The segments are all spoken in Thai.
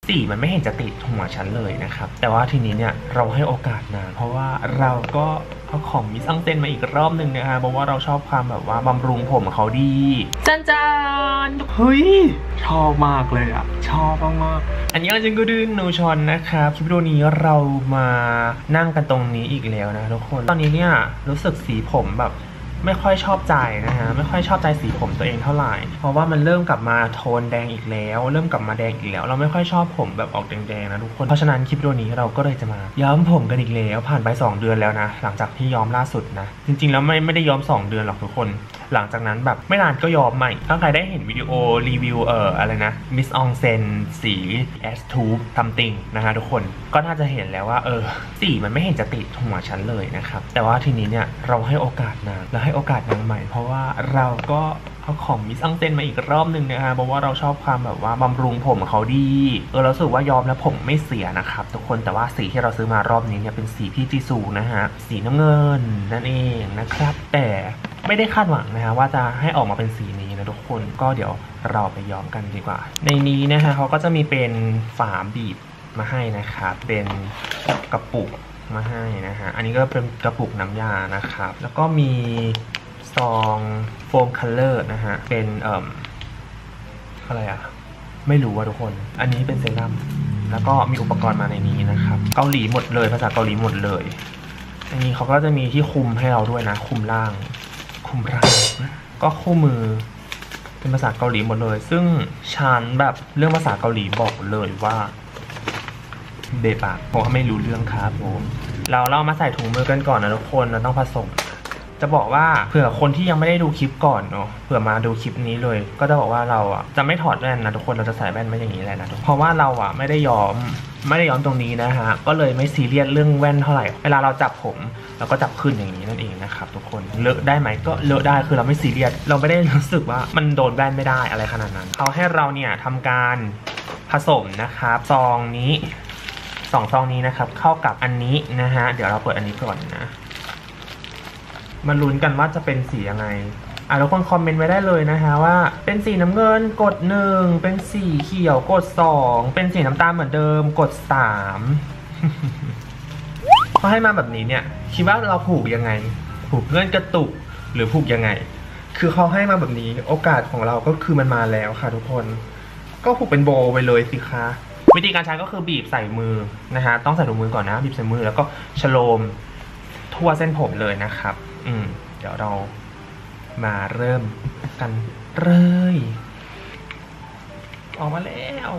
สีมันไม่เห็นจะติดหัวฉันเลยนะครับแต่ว่าทีนี้เนี่ยเราให้โอกาสนานเพราะว่าเราก็เอาของมิสอังเซนมาอีกรอบหนึ่งนะคะเพราะว่าเราชอบความแบบว่าบำรุงผมเขาดีจานเฮ้ยชอบมากเลยอ่ะชอบมากๆอันนี้จริงก็ดื้อนูชอนนะครับคลิปวิดีโอนี้เรามานั่งกันตรงนี้อีกแล้วนะทุกคนตอนนี้เนี่ยรู้สึกสีผมแบบไม่ค่อยชอบใจนะฮะไม่ค่อยชอบใจสีผมตัวเองเท่าไหร่เพราะว่ามันเริ่มกลับมาโทนแดงอีกแล้วเริ่มกลับมาแดงอีกแล้วเราไม่ค่อยชอบผมแบบออกแดงๆนะทุกคนเพราะฉะนั้นคลิปวิดีโอนี้เราก็เลยจะมาย้อมผมกันอีกแล้วผ่านไป2 เดือนแล้วนะหลังจากที่ย้อมล่าสุดนะจริงๆแล้วไม่ได้ย้อม2 เดือนหรอกทุกคนหลังจากนั้นแบบไม่นานก็ย้อมใหม่ถ้าใครได้เห็นวิดีโอรีวิวอะไรนะมิสอองเซนสีแอสทูบซัมติงนะฮะทุกคนก็น่าจะเห็นแล้วว่าสีมันไม่เห็นจะติดหัวฉันเลยนะครับแต่ว่าทีนี้เนี่ยเราให้โอกาสนางและให้โอกาสนางใหม่เพราะว่าเราก็เอาของมิสอังเซนมาอีกรอบหนึ่งนะฮะเพราะว่าเราชอบความแบบว่าบำรุงผมเขาดีเราสึกว่ายอมแล้วผมไม่เสียนะครับทุกคนแต่ว่าสีที่เราซื้อมารอบนี้เนี่ยเป็นสีพี่จีซูนะฮะสีน้ำเงินนั่นเองนะครับแต่ไม่ได้คาดหวังนะฮะว่าจะให้ออกมาเป็นสีนี้นะทุกคนก็เดี๋ยวเราไปย้อมกันดีกว่าในนี้นะฮะเขาก็จะมีเป็นฝาบีบมาให้นะครับเป็นกระปุกมาให้นะฮะอันนี้ก็เป็นกระปุกน้ำยานะครับแล้วก็มีซองโฟมคัลเลอร์นะฮะเป็นอะไรอะไม่รู้ว่าทุกคนอันนี้เป็นเซรั่มแล้วก็มีอุปกรณ์มาในนี้นะครับเกาหลีหมดเลยภาษาเกาหลีหมดเลยอันนี้เขาก็จะมีที่คุมให้เราด้วยนะคุมล่างก็คู่มือเป็นภาษาเกาหลีหมดเลยซึ่งฉันแบบเรื่องภาษาเกาหลีบอกเลยว่าเบปากเพราะว่าไม่รู้เรื่องครับผมเรามาใส่ถุงมือกันก่อนนะทุกคนเราต้องผสมจะบอกว่าเผื่อคนที่ยังไม่ได้ดูคลิปก่อนเนาะเผื่อมาดูคลิปนี้เลยก็จะบอกว่าเราอ่ะจะไม่ถอดแว่นนะทุกคนเราจะใส่แว่นไม่อย่างนี้แหละนะเพราะว่าเราอ่ะไม่ได้ย้อมตรงนี้นะฮะก็เลยไม่ซีเรียสเรื่องแว่นเท่าไหร่เวลาเราจับผมเราก็จับขึ้นอย่างนี้นั่นเองนะครับทุกคนเลอะได้ไหมก็เลอะได้คือเราไม่ซีเรียสเราไม่ได้รู้สึกว่ามันโดนแว่นไม่ได้อะไรขนาดนั้นเขาให้เราเนี่ยทำการผสมนะครับซองนี้2 ซองนี้นะครับเข้ากับอันนี้นะฮะเดี๋ยวเราเปิดอันนี้ก่อนนะมาลุ้นกันว่าจะเป็นสียังไงทุกคนคอมเมนต์ไว้ได้เลยนะฮะว่าเป็นสีน้ำเงินกด1เป็นสีเขียวกด2เป็นสีน้ำตาลเหมือนเดิมกด3เขาให้มาแบบนี้เนี่ยคิดว่าเราผูกยังไงผูกเงื่อนกระตุกหรือผูกยังไงคือเขาให้มาแบบนี้โอกาสของเราก็คือมันมาแล้วค่ะทุกคนก็ผูกเป็นโบว์ไปเลยสิคะวิธีการใช้ก็คือบีบใส่มือนะฮะต้องใส่ถุงมือก่อนนะบีบใส่มือแล้วก็ชโลมทั่วเส้นผมเลยนะครับเดี๋ยวเรามาเริ่มกันเลยออกมาแล้ว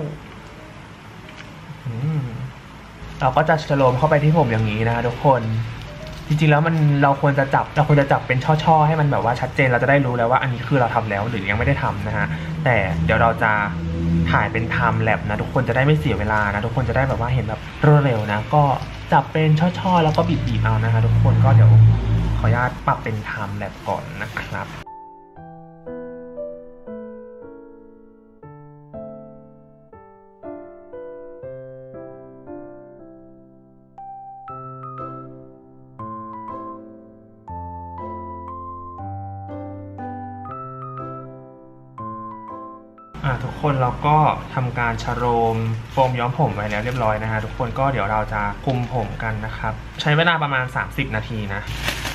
เราก็จะชโลมเข้าไปที่ผมอย่างนี้นะทุกคนจริงๆแล้วเราควรจะจับเป็นช่อๆให้มันแบบว่าชัดเจนเราจะได้รู้แล้วว่าอันนี้คือเราทำแล้วหรือยังไม่ได้ทำนะฮะแต่เดี๋ยวเราจะถ่ายเป็นไทม์แลปนะทุกคนจะได้ไม่เสียเวลานะทุกคนจะได้แบบว่าเห็นแบบรวดเร็วนะก็จับเป็นช่อๆแล้วก็บีบเอานะฮะทุกคนก็เดี๋ยวขออนุญาตปรับเป็นไทม์แลปก่อนนะครับทุกคนเราก็ทำการชโลมโฟมย้อมผมไว้แล้วเรียบร้อยนะฮะทุกคนก็เดี๋ยวเราจะคุมผมกันนะครับใช้เวลาประมาณ30 นาทีนะ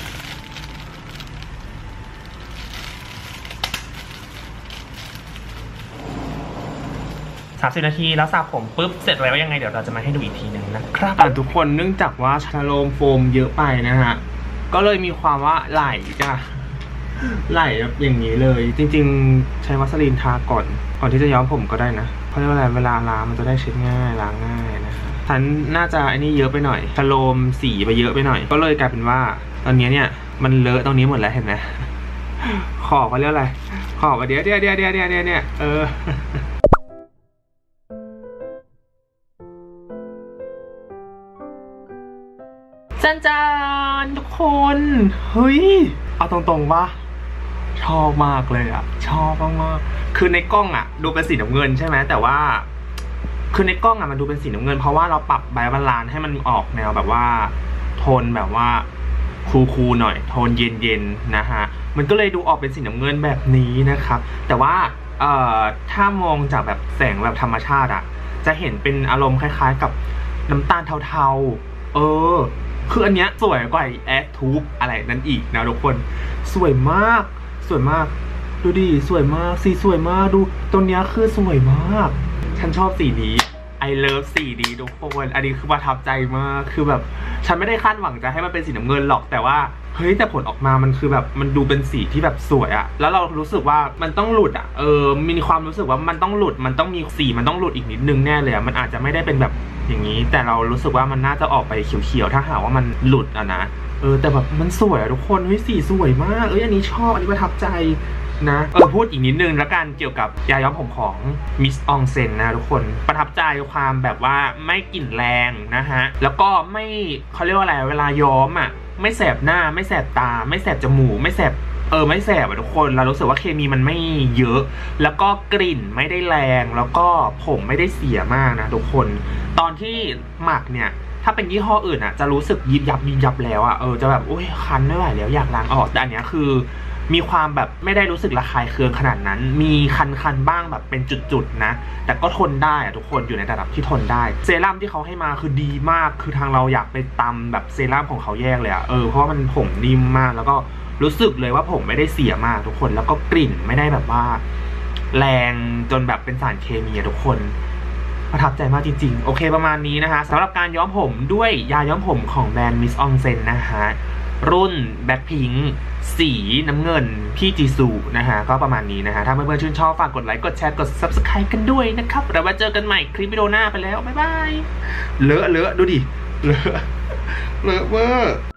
30 นาทีแล้วสระผมปุ๊บเสร็จแล้วยังไงเดี๋ยวเราจะมาให้ดูอีกทีหนึ่งนะครับทุกคนเนื่องจากว่าชโลมโฟมเยอะไปนะฮะก็เลยมีความว่าไหลจ้ะไหลแบบอย่างนี้เลยจริงๆใช้วัสลีนทาก่อนที่จะย้อมผมก็ได้นะเพราะเวลาล้างมันจะได้เช็ดง่ายล้างง่ายนะครับฉันน่าจะอันนี้เยอะไปหน่อยชโลมสีไปเยอะไปหน่อยก็เลยกลายเป็นว่าตอนนี้เนี่ยมันเลอะตรงนี้หมดแล้วเห็นไหมขอบเขาเรียกอะไรขอบเดี๋ยวเนี่ยจานทุกคนเฮ้ยเอาตรงๆว่าชอบมากเลยอ่ะชอบมากๆคือในกล้องอ่ะดูเป็นสีน้ำเงินใช่ไหมแต่ว่าคือในกล้องอ่ะมันดูเป็นสีน้ำเงินเพราะว่าเราปรับบาลานซ์ให้มันออกแนวแบบว่าโทนแบบว่าคูลๆหน่อยโทนเย็นๆนะฮะมันก็เลยดูออกเป็นสีน้ำเงินแบบนี้นะครับแต่ว่าถ้ามองจากแบบแสงแบบธรรมชาติอ่ะจะเห็นเป็นอารมณ์คล้ายๆกับน้ำตาลเทาๆคืออันเนี้ยสวยกว่าแอดทูบอะไรนั่นอีกนะทุกคนสวยมากสวยมากดูดิสวยมากสีสวยมากดูตัวเนี้ยคือสวยมากฉันชอบสีนี้I love สีนี้ทุกคนอันนี้คือประทับใจมากคือแบบฉันไม่ได้คาดหวังจะให้มันเป็นสีน้ำเงินหรอกแต่ว่าเฮ้ยแต่ผลออกมามันคือแบบมันดูเป็นสีที่แบบสวยอะแล้วเรารู้สึกว่ามันต้องหลุดอะมีความรู้สึกว่ามันต้องหลุดมันต้องมีสีมันต้องหลุดอีกนิดนึงแน่เลยอะมันอาจจะไม่ได้เป็นแบบอย่างนี้แต่เรารู้สึกว่ามันน่าจะออกไปเขียวๆถ้าหากว่ามันหลุดอะนะแต่แบบมันสวยอะทุกคนเฮ้ยสีสวยมากอันนี้ชอบอันนี้ประทับใจนะพูดอีกนิดนึงแล้วกันเกี่ยวกับยาย้อมผมของมิสอองเซนนะทุกคนประทับใจความแบบว่าไม่กลิ่นแรงนะฮะแล้วก็ไม่เขาเรียกว่าอะไรเวลาย้อมอ่ะไม่แสบหน้าไม่แสบตาไม่แสบจมูกไม่แสบไม่แสบอะทุกคนเรารู้สึกว่าเคมีมันไม่เยอะแล้วก็กลิ่นไม่ได้แรงแล้วก็ผมไม่ได้เสียมากนะทุกคนตอนที่หมักเนี่ยถ้าเป็นยี่ห้ออื่นอ่ะจะรู้สึกยิบยับแล้วอ่ะจะแบบโอ้ยคันไม่ไหวแล้วอยากล้างออกแต่อันเนี้ยคือมีความแบบไม่ได้รู้สึกระคายเคืองขนาดนั้นมีคันบ้างแบบเป็นจุดๆนะแต่ก็ทนได้อะทุกคนอยู่ในระดับที่ทนได้เซรั่มที่เขาให้มาคือดีมากคือทางเราอยากไปตำแบบเซรั่มของเขาแยกเลยอะเพราะว่ามันผมนิ่มมากแล้วก็รู้สึกเลยว่าผมไม่ได้เสียมากทุกคนแล้วก็กลิ่นไม่ได้แบบว่าแรงจนแบบเป็นสารเคมีอะทุกคนประทับใจมากจริงๆโอเคประมาณนี้นะคะสำหรับการย้อมผมด้วยยาย้อมผมของแบรนด์มิสอองเซนนะฮะรุ่นแบ็คพิงค์สีน้ำเงินพี่จีซูนะฮะก็ประมาณนี้นะฮะถ้าเพื่อนๆชื่นชอบฝากกดไลค์กดแชร์กด Subscribe กันด้วยนะครับเรามาเจอกันใหม่คลิปวิดีโอหน้าไปแล้วบ๊ายบายเลอะดูดิเลอะเวอร์